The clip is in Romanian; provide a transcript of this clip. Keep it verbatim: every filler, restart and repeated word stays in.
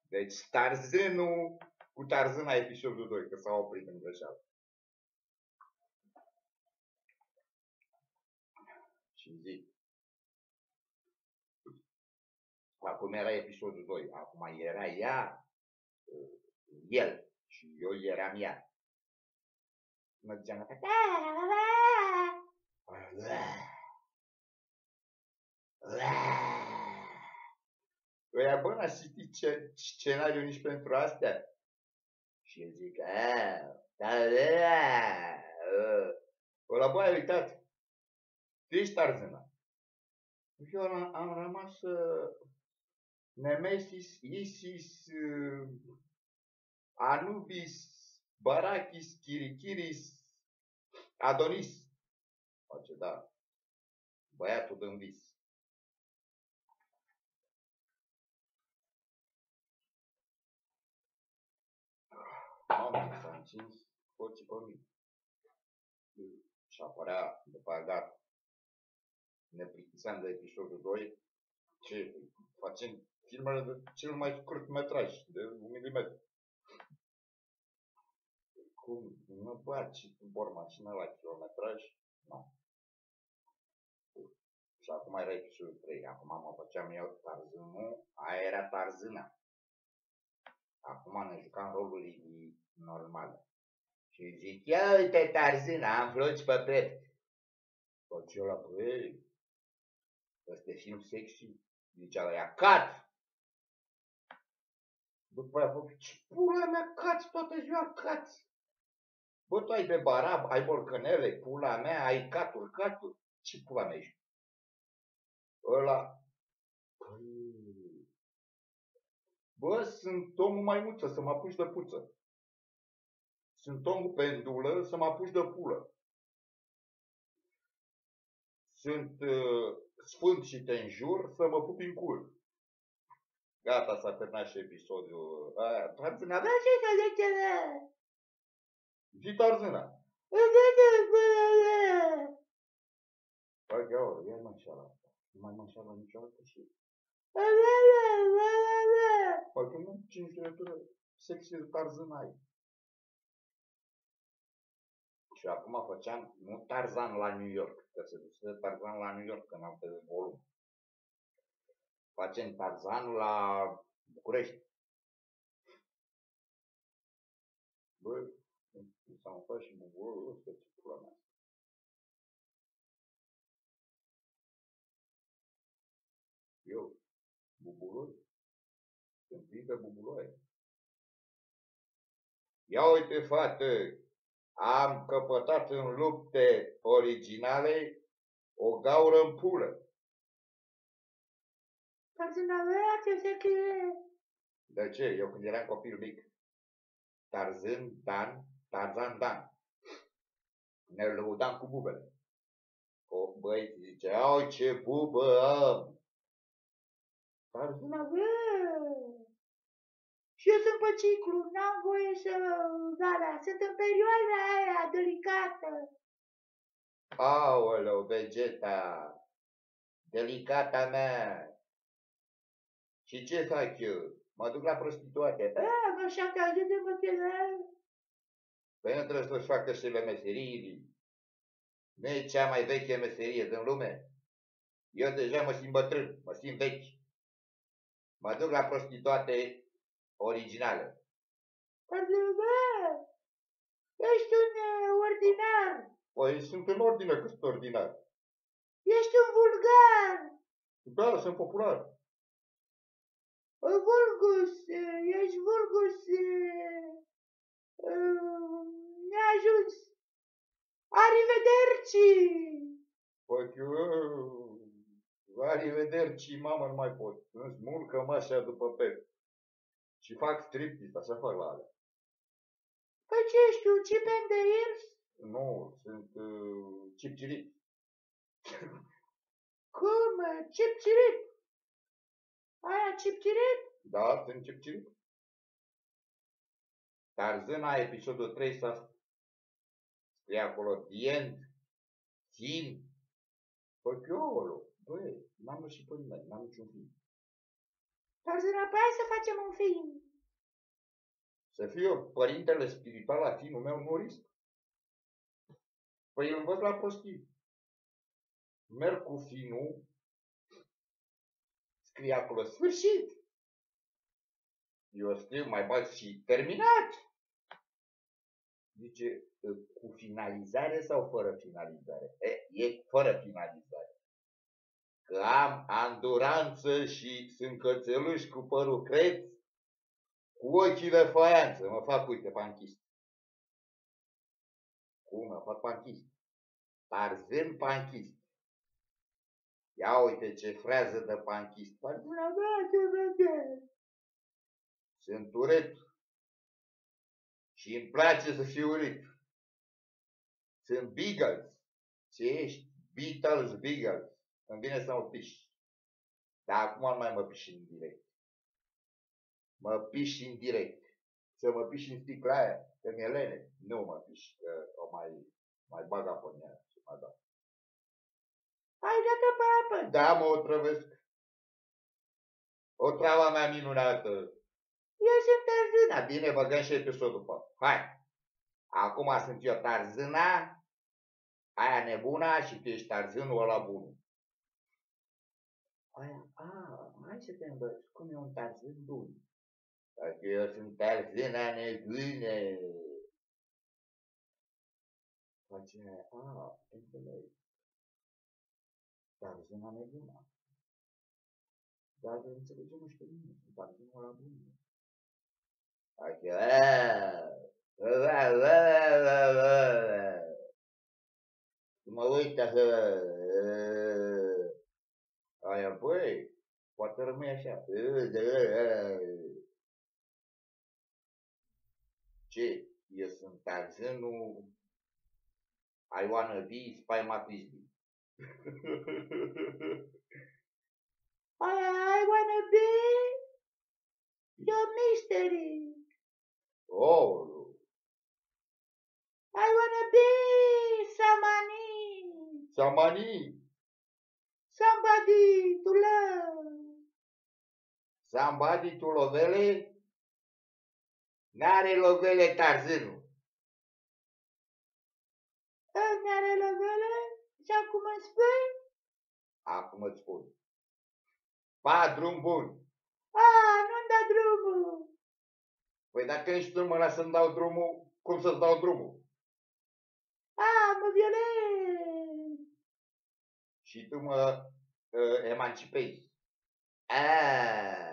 Deci Tarzânul cu Tarzâna episodul doi, că s-a oprit în greșeală. Și zic. Acum era episodul doi, acum era ea, el și eu eram ea. Mergeam la ăia, bă, n-aș citit ce scenariu nici pentru astea. Și el zic, ăla, bă, ai uitat, tu ești Tarzâna. Eu am rămas Nemesis, Isis, Anubis, Barakis, Chirichiris, Adonis. Face, da, băiatul din vis. Mamă, s-a încins ochii pe mine. Și apărea, după aia gata. Ne plictiseam de episodul doi. Ce? Facem filmele de cel mai scurt metraj, de un milimetru. Cum? Nu băi, vor mașina la kilometraj? Nu. Și acum era episodul trei. Acum mă făceam eu Tarzânul, aia era Tarzâna. Acum ne jucam roluri normale. Și zic, ia uite Tarzâna, am floci pe piept. Faci eu la băi, ăsta e film sexy. Zicea la ea, cat! După aia, bă, ce pula mea, cați toată ziua, cați! Bă, tu ai de barab, ai borcănele, pula mea, ai caturi, caturi. Ce pula mea ești? Ăla... Bă, sunt omul maimuță, să mă apuci de puță. Sunt omul pendulă, să mă apuci de pulă. Sunt uh, sfânt și te înjur, să mă pupi în cur. Gata, s-a terminat și episodul. Tarzâna, bă, ce să zice? Zi Tarzâna. Bă, găură, ia mă înșeală asta. Nu mai mă înșeală niciodată și... Bă, că nu cinci de legătură sexy de Tarzâna ai. Și acum făceam, nu Tarzan la New York, că se duce Tarzan la New York, că n-am pe volum. Facem Tarzanul la București. Bă, s-a înfăt și buburul ăsta, ce pula mea. Eu, buburul? Sunt plin de buburoaie. Ia uite, fată, am căpătat în lupte originale o gaură în pulă. Tarzâna mea, ce se che... De ce? Eu când eram copil mic, Tarzân Dan, Tarzan Dan, ne lăudam cu bubele. O băieți ziceau, ce bubă am! Tarzâna mea! Și eu sunt pe ciclu, n-am voie să... Da, sunt în perioada aia delicată. Aoleu, Vegeta! Delicata mea! Și ce fac eu? Mă duc la prostituate. A, așa că ajunge pe tine. Păi nu trebuie să-și facă și le meserii. Nu e cea mai veche meserie din lume. Eu deja mă simt bătrân, mă simt vechi. Mă duc la prostituate originale. Bă, ești un ordinar. Păi sunt în ordine că sunt ordinar. Ești un vulgar. Da, sunt popular. Vulgus, ești vulgus, neajuns. Arrivederci! Păi eu, arrivederci, mamă, nu mai pot. Îmi smulg cămașa după pe. Și fac striptease, așa fac la alea. Păi ce ești tu, Chip and Dale? Nu, sunt uh, Chip-Chirip. Cum? Chip-Chirip? Aia, Chip-Chirip? Da, sunt Chip-Chirip. Tarzâna, episodul trei, s-a scrie acolo, the end, film. Păi, chiolo, băi, n-am ieșit pe nimeni, n-am niciun film. Tarzan, apoi hai să facem un film. Să fiu eu părintele spiritual la finul meu, nu risc. Păi îl învăț la prostii. Merg cu finul, scrie acolo sfârșit. Eu scriu mai bag și terminat. Zice, cu finalizare sau fără finalizare? E, e fără finalizare. Că am anduranță și sunt cățeluși cu părul creț, cu ochii de faianță. Mă fac, uite, panchist. Cum mă fac panchist? Tarzan panchist. Ia uite ce frează de panchist. Sunt uret. Și îmi place să fiu urit. Sunt Beagles. Ce ești? Beatles, Beagles. Îmi vine să mă piși. Dar acum nu mai mă piși în direct. Mă piși în direct. Să mă piși în sticla aia, că mi-e lene. Nu mă piși, că o mai, mai bag apă în ea și mai dau. Hai, dă-te pe apă. Da, mă otrăvesc. O travă mea minunată. Eu sunt Tarzâna. Bine, băgăm și episodul pe apă. Hai. Acum sunt eu Tarzâna, aia nebuna și tu ești Tarzânul ăla bun. Aia, a, hai să te învăț cum e un Tarzân bun. Dacă eu sunt Tarzâna nebună. Face, a, înțeleg. Tarzâna nebună. Dar înțelegem și pe mine, Tarzânul ăla bun. Face, aaa, mă uit așa, aia, băi, poate rămâi așa. Ce? Eu sunt Tarzânul, I wanna be Spike Frisbee. I wanna be your mystery. Oh. I wanna be Samani. Samani. Somebody to love. Somebody to lovele? N-are lovele Tarzânul. N-are lovele? Și acum îmi spui? Acum îți spun. Pa, drum bun. A, nu-mi da drumul. Păi dacă nici tu nu mă lasă să-mi dau drumul, cum să-ți dau drumul? A, mă violezi. Și tu mă uh, emancipezi. A.